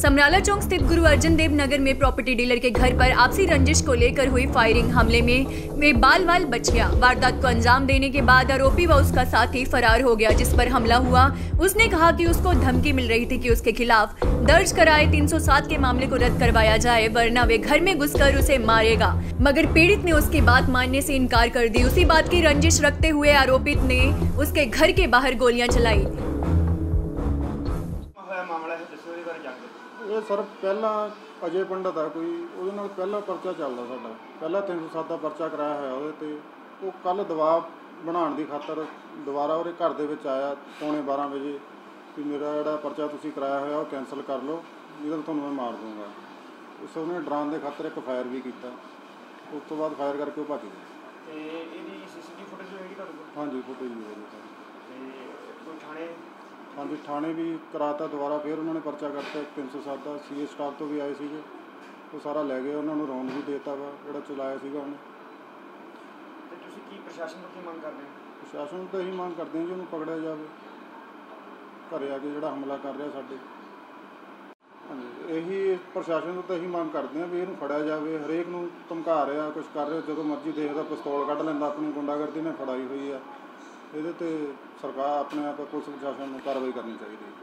समराला चौक स्थित गुरु अर्जन देव नगर में property dealer के घर पर आपसी रंजिश को लेकर हुई फायरिंग हमले में वे बाल बाल बच गया। वारदात को अंजाम देने के बाद आरोपी व उसका साथी फरार हो गया। जिस पर हमला हुआ, उसने कहा कि उसको धमकी मिल रही थी कि उसके खिलाफ दर्ज कराए 307 के मामले को रद्द करवाया जाए, वरना वे घर में घुसकर उसे मारेगा। मगर पीड़ित ने उसकी बात मानने से इनकार कर दी। उसी बात की रंजिश रखते हुए आरोपित ने उसके घर के बाहर गोलियां चलाई। ਇਹ ਸਰ ਪਹਿਲਾਂ ਅਜੇ ਪੰਡਤ ਆ ਕੋਈ, ਉਹਦੇ ਨਾਲ ਪਹਿਲਾ ਪਰਚਾ ਚੱਲਦਾ ਸਾਡਾ, ਪਹਿਲਾਂ 307 ਦਾ ਪਰਚਾ ਕਰਾਇਆ ਹੋਇਆ ਉਹਦੇ ਤੇ। ਉਹ ਕੱਲ ਦਬਾਅ ਬਣਾਉਣ ਦੀ ਖਾਤਰ ਦੁਬਾਰਾ ਉਹਦੇ ਘਰ ਦੇ ਵਿੱਚ ਆਇਆ ਪੌਣੇ 12 ਵਜੇ ਕਿ ਮੇਰਾ ਜਿਹੜਾ ਪਰਚਾ ਤੁਸੀਂ ਕਰਾਇਆ ਹੋਇਆ ਉਹ ਕੈਂਸਲ ਕਰ ਲਓ, ਨਹੀਂ ਤਾਂ ਤੁਹਾਨੂੰ ਮੈਂ ਮਾਰ ਦੂੰਗਾ। ਇਸ ਉਹਨੇ ਡਰਾਉਣ ਦੇ ਖਾਤਰ ਇੱਕ ਫਾਇਰ ਵੀ ਕੀਤਾ। ਉਸ ਤੋਂ ਬਾਅਦ ਫਾਇਰ ਕਰਕੇ ਉਹ ਭੱਜ ਗਿਆ। ਤੇ ਇਹਦੀ ਸੀਸੀਟੀਵੀ ਫੁਟੇਜ ਹੋਏਗੀ ਤੁਹਾਡੇ ਕੋਲ? ਹਾਂਜੀ, ਫੁਟੇਜ ਵੀ ਹੋਈ ਸਰ। ਤੇ ਕੋਈ ਥਾਣੇ? ਹਾਂਜੀ, ਥਾਣੇ ਵੀ ਕਰਾਤਾ ਦੁਬਾਰਾ, ਫਿਰ ਉਹਨਾਂ ਨੇ ਪਰਚਾ ਕਰਤਾ 307 ਦਾ। ਸੀਏ ਸਟਾਫ ਤੋਂ ਵੀ ਆਏ ਸੀਗੇ, ਉਹ ਸਾਰਾ ਲੈ ਗਏ, ਉਹਨਾਂ ਨੂੰ ਰੌਂਡ ਵੀ ਦੇਤਾ ਵਾ ਜਿਹੜਾ ਚਲਾਇਆ ਸੀਗਾ ਉਹਨੇ। ਤੇ ਤੁਸੀਂ ਕੀ ਪ੍ਰਸ਼ਾਸਨ ਤੋਂ ਕੀ ਮੰਗ ਕਰਦੇ ਹੋ? ਪ੍ਰਸ਼ਾਸਨ ਤੋਂ ਇਹੀ ਮੰਗ ਕਰਦੇ ਹਾਂ ਜੀ ਉਹਨੂੰ ਪਕੜਿਆ ਜਾਵੇ, ਘਰੇ ਆ ਕੇ ਜਿਹੜਾ ਹਮਲਾ ਕਰ ਰਿਹਾ ਸਾਡੇ। ਹਾਂਜੀ, ਇਹੀ ਪ੍ਰਸ਼ਾਸਨ ਤੋਂ ਤਾਂ ਇਹੀ ਮੰਗ ਕਰਦੇ ਹਾਂ ਵੀ ਇਹਨੂੰ ਫੜਿਆ ਜਾਵੇ। ਹਰੇਕ ਨੂੰ ਧਮਕਾ ਰਿਹਾ, ਕੁਛ ਕਰ ਰਿਹਾ, ਜਦੋਂ ਮਰਜ਼ੀ ਦੇਖਦਾ ਪਿਸਤੌਲ ਕੱਢ ਲੈਂਦਾ। ਆਪਣੀ ਗੁੰਡਾਗਰਦੀ ਨੇ ਫੜਾਈ ਹੋਈ ਆ। ਇਹਦੇ ਤੇ सरकार अपने आप पुलिस प्रशासन को कार्रवाई करनी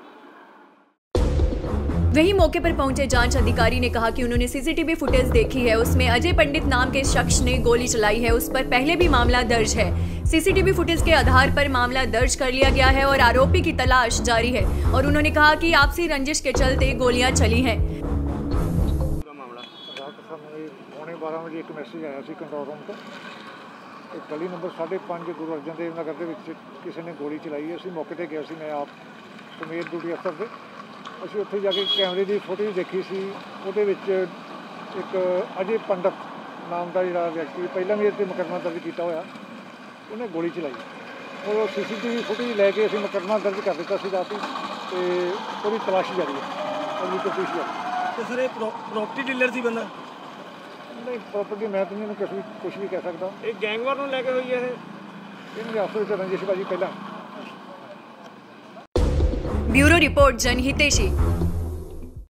चाहिए। वहीं मौके पर पहुंचे जांच अधिकारी ने कहा कि उन्होंने सीसीटीवी फुटेज देखी है, उसमें अजय पंडित नाम के शख्स ने गोली चलाई है। उस पर पहले भी मामला दर्ज है। सीसीटीवी फुटेज के आधार पर मामला दर्ज कर लिया गया है और आरोपी की तलाश जारी है। और उन्होंने कहा कि आपसी रंजिश के चलते गोलियां चली हैं। पौने 12 बजे एक मैसेज आया सी कंट्रोल रूम तो, गली नंबर 5.5 गुरु अर्जन देव नगर के किसी ने गोली चलाई है। असीं मौके पर गए सी, मैं आप समेत ड्यूटी अफसर से। असीं उत्थे जाके कैमरे की फुटेज देखी सी, उहदे विच एक अजय पंडित नाम का जिहड़ा व्यक्ति पहलां भी इत्थे मुकदमा दर्ज किया होया, उन्हें गोली चलाई। और सीसीटीवी फुटेज लैके असीं मुकदमा दर्ज कर दिता सीगा सी ते उहदी तलाशी जारी है, अगली तफ्तीश जारी। तो सर ये प्रॉपर्टी डीलर सी बंदा? नहीं, प्रॉपर्टी मैं तो नहीं कुछ भी कह सकता। एक गैंगवार ਨੂੰ ਲੈ ਕੇ ਹੋਈ ਹੈ इनके आपस में रंजिश बाजी पहला। Bureau report जनहितेशी।